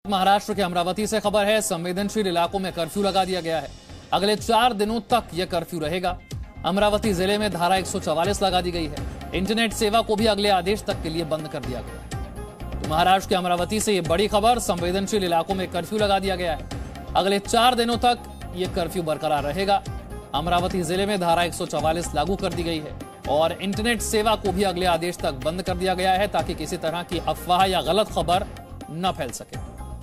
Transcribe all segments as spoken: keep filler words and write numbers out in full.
महाराष्ट्र के अमरावती से खबर है। संवेदनशील इलाकों में कर्फ्यू लगा दिया गया है। अगले चार दिनों तक यह कर्फ्यू रहेगा। अमरावती जिले में धारा एक सौ चवालीस लगा दी गई है। इंटरनेट सेवा को भी अगले आदेश तक के लिए बंद कर दिया गया है। तो महाराष्ट्र के अमरावती से यह बड़ी खबर, संवेदनशील इलाकों में कर्फ्यू लगा दिया गया है। अगले चार दिनों तक यह कर्फ्यू बरकरार रहेगा। अमरावती जिले में धारा एक सौ चवालीस लागू कर दी गई है और इंटरनेट सेवा को भी अगले आदेश तक बंद कर दिया गया है ताकि किसी तरह की अफवाह या गलत खबर न फैल सके।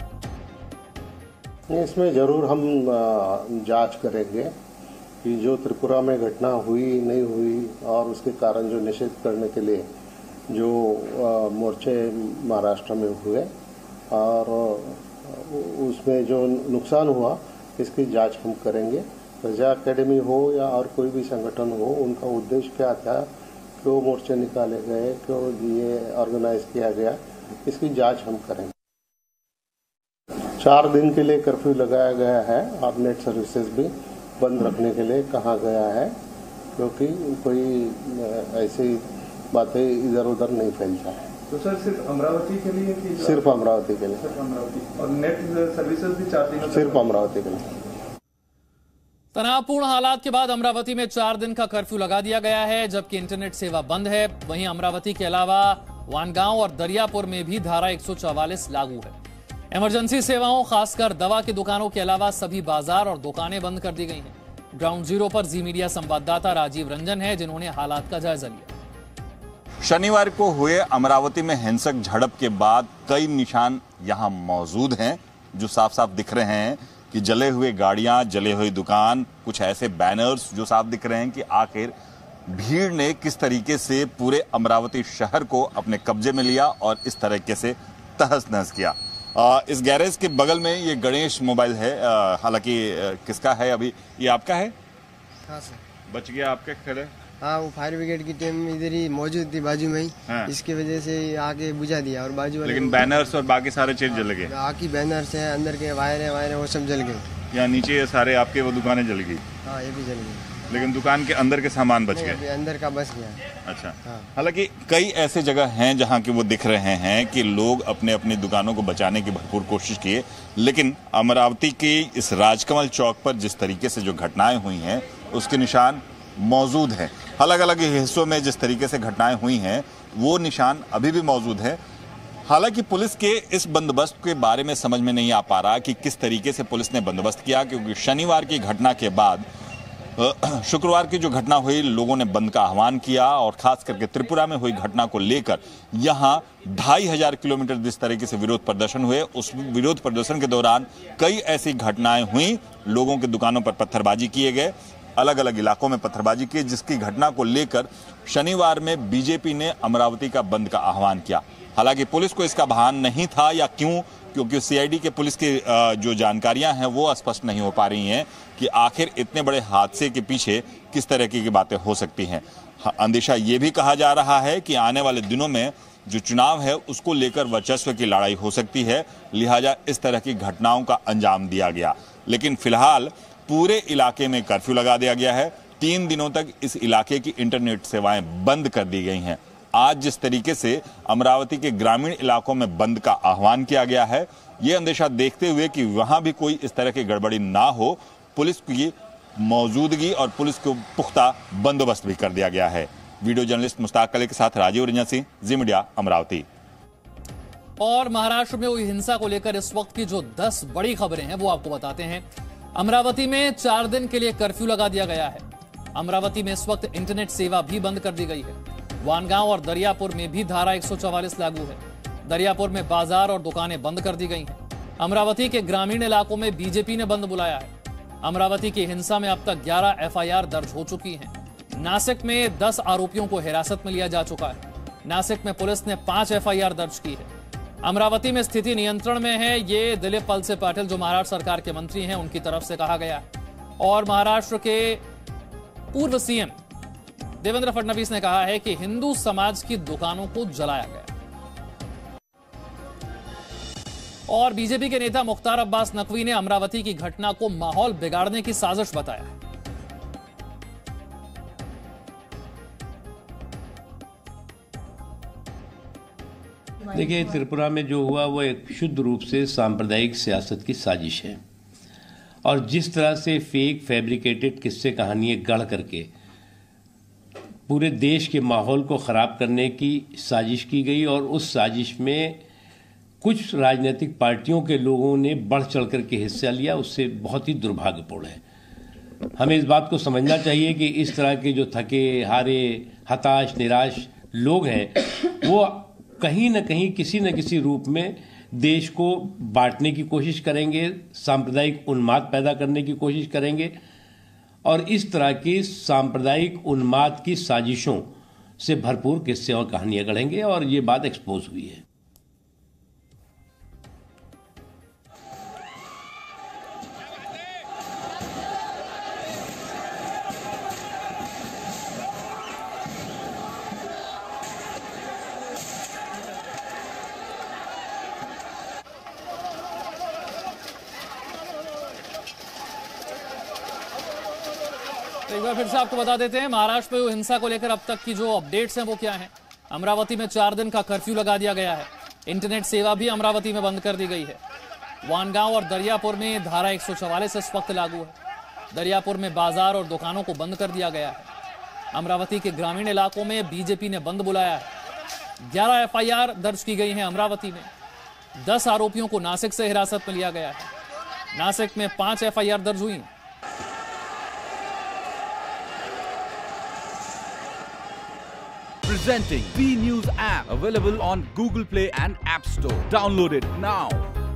इसमें जरूर हम जांच करेंगे कि जो त्रिपुरा में घटना हुई नहीं हुई और उसके कारण जो निषेध करने के लिए जो मोर्चे महाराष्ट्र में हुए और उसमें जो नुकसान हुआ इसकी जांच हम करेंगे। प्रजा अकेडमी हो या और कोई भी संगठन हो, उनका उद्देश्य क्या था, क्यों मोर्चे निकाले गए, क्यों ये ऑर्गेनाइज किया गया, इसकी जांच हम करेंगे। चार दिन के लिए कर्फ्यू लगाया गया है और नेट सर्विसेज भी बंद रखने के लिए कहा गया है, क्योंकि कोई ऐसी बातें इधर उधर नहीं फैल जाए। तो सर सिर्फ अमरावती के लिए कि सिर्फ अमरावती के लिए सिर्फ अमरावती और नेट सर्विसेज भी चार दिन सिर्फ अमरावती के लिए। तनावपूर्ण हालात के बाद अमरावती में चार दिन का कर्फ्यू लगा दिया गया है, जबकि इंटरनेट सेवा बंद है। वहीं अमरावती के अलावा वानगांव और दरियापुर में भी धारा एक सौ चवालीस लागू है। इमरजेंसी सेवाओं, खासकर दवा की दुकानों के अलावा सभी बाजार और दुकानें बंद कर दी गई हैं। ग्राउंड जीरो पर जी मीडिया संवाददाता राजीव रंजन है, जिन्होंने हालात का जायजा लिया। शनिवार को हुए अमरावती में हिंसक झड़प के बाद कई निशान यहां मौजूद हैं जो साफ साफ दिख रहे हैं कि जले हुए गाड़ियां, जले हुए दुकान, कुछ ऐसे बैनर्स जो साफ दिख रहे हैं कि आखिर भीड़ ने किस तरीके से पूरे अमरावती शहर को अपने कब्जे में लिया और इस तरीके से तहस नहस किया। आ, इस गैरेज के बगल में ये गणेश मोबाइल है, हालांकि किसका है अभी, ये आपका है? हाँ सर। बच गया आपके खड़े? हाँ, वो फायर ब्रिगेड की टीम इधर ही मौजूद थी बाजू में ही। हाँ। इसकी वजह से आके बुझा दिया और बाजू वाले। लेकिन बैनर्स और बाकी सारे चीज जल गए। आकी बैनर्स हैं, अंदर के वायर है वायर है वो सब जल गए। यहाँ नीचे सारे आपके वो दुकानें जल गई? हाँ, ये भी जल गई। लेकिन दुकान के अंदर के सामान बच गए? अंदर का बच गया। अच्छा। हाँ। हालांकि कई ऐसे जगह हैं जहां कि वो दिख रहे हैं कि लोग अपने अपनी दुकानों को बचाने की भरपूर कोशिश किए, लेकिन अमरावती के इस राजकमल चौक पर जिस तरीके से जो घटनाएं हुई हैं उसके निशान मौजूद हैं। अलग अलग हिस्सों में जिस तरीके से घटनाएं हुई हैं वो निशान अभी भी मौजूद हैं। हालांकि पुलिस के इस बंदोबस्त के बारे में समझ में नहीं आ पा रहा कि किस तरीके से पुलिस ने बंदोबस्त किया, क्योंकि शनिवार की घटना के बाद शुक्रवार की जो घटना हुई, लोगों ने बंद का आह्वान किया और खास करके त्रिपुरा में हुई घटना को लेकर यहां ढाई हजार किलोमीटर जिस तरीके से विरोध प्रदर्शन हुए, उस विरोध प्रदर्शन के दौरान कई ऐसी घटनाएं हुई। लोगों के दुकानों पर पत्थरबाजी किए गए, अलग अलग इलाकों में पत्थरबाजी की, जिसकी घटना को लेकर शनिवार में बीजेपी ने अमरावती का बंद का आह्वान किया। हालांकि पुलिस को इसका भान नहीं था या क्यों, क्योंकि सीआईडी के पुलिस की जो जानकारियां हैं वो स्पष्ट नहीं हो पा रही हैं कि आखिर इतने बड़े हादसे के पीछे किस तरह की बातें हो सकती हैं। अंदेशा ये भी कहा जा रहा है कि आने वाले दिनों में जो चुनाव है उसको लेकर वर्चस्व की लड़ाई हो सकती है, लिहाजा इस तरह की घटनाओं का अंजाम दिया गया। लेकिन फिलहाल पूरे इलाके में कर्फ्यू लगा दिया गया है। तीन दिनों तक इस इलाके की इंटरनेट सेवाएं बंद कर दी गई हैं। आज जिस तरीके से अमरावती के ग्रामीण इलाकों में बंद का आह्वान किया गया है, ये अंदेशा देखते हुए कि वहां भी कोई इस तरह की गड़बड़ी ना हो, पुलिस की मौजूदगी और पुलिस को पुख्ता बंदोबस्त भी कर दिया गया है। वीडियो जर्नलिस्ट मुश्ताक कले के साथ राजीव रंजन सिंह, जी मीडिया, अमरावती। और महाराष्ट्र में हुई हिंसा को लेकर इस वक्त की जो दस बड़ी खबरें हैं वो आपको बताते हैं। अमरावती में चार दिन के लिए कर्फ्यू लगा दिया गया है। अमरावती में इस वक्त इंटरनेट सेवा भी बंद कर दी गई है। वानगांव और दरियापुर में भी धारा एक सौ चवालीस लागू है। दरियापुर में बाजार और दुकानें बंद कर दी गई हैं। अमरावती के ग्रामीण इलाकों में बीजेपी ने बंद बुलाया है। अमरावती की हिंसा में अब तक ग्यारह एफआईआर दर्ज हो चुकी हैं। नासिक में दस आरोपियों को हिरासत में लिया जा चुका है। नासिक में पुलिस ने पांच एफआईआर दर्ज की है। अमरावती में स्थिति नियंत्रण में है, ये दिलीप वळसे पाटिल जो महाराष्ट्र सरकार के मंत्री हैं उनकी तरफ से कहा गया है। और महाराष्ट्र के पूर्व सीएम देवेंद्र फडणवीस ने कहा है कि हिंदू समाज की दुकानों को जलाया गया। और बीजेपी के नेता मुख्तार अब्बास नकवी ने अमरावती की घटना को माहौल बिगाड़ने की साजिश बताया। देखिए, त्रिपुरा में जो हुआ वो एक शुद्ध रूप से सांप्रदायिक सियासत की साजिश है और जिस तरह से फेक फैब्रिकेटेड किस्से कहानियाँ गढ़ करके पूरे देश के माहौल को ख़राब करने की साजिश की गई और उस साजिश में कुछ राजनीतिक पार्टियों के लोगों ने बढ़ चढ़ कर के हिस्सा लिया, उससे बहुत ही दुर्भाग्यपूर्ण है। हमें इस बात को समझना चाहिए कि इस तरह के जो थके हारे हताश निराश लोग हैं वो कहीं न कहीं किसी न किसी रूप में देश को बांटने की कोशिश करेंगे, सांप्रदायिक उन्माद पैदा करने की कोशिश करेंगे और इस तरह की सांप्रदायिक उन्माद की साजिशों से भरपूर किस्से और कहानियां गढ़ेंगे और ये बात एक्सपोज हुई है। एक बार फिर से आपको बता देते हैं महाराष्ट्र में हिंसा को लेकर अब तक की जो अपडेट्स हैं वो क्या हैं। अमरावती में चार दिन का कर्फ्यू लगा दिया गया है। इंटरनेट सेवा भी अमरावती में बंद कर दी गई है। वानगांव और दरियापुर में धारा एक सौ चवालीस इस वक्त लागू है। दरियापुर में बाजार और दुकानों को बंद कर दिया गया है। अमरावती के ग्रामीण इलाकों में बीजेपी ने बंद बुलाया है। ग्यारह एफ आई आर दर्ज की गई हैं अमरावती में। दस आरोपियों को नासिक से हिरासत में लिया गया है। नासिक में पांच एफ आई आर दर्ज हुई। Presenting B News app, available on Google Play and App Store. Download it now.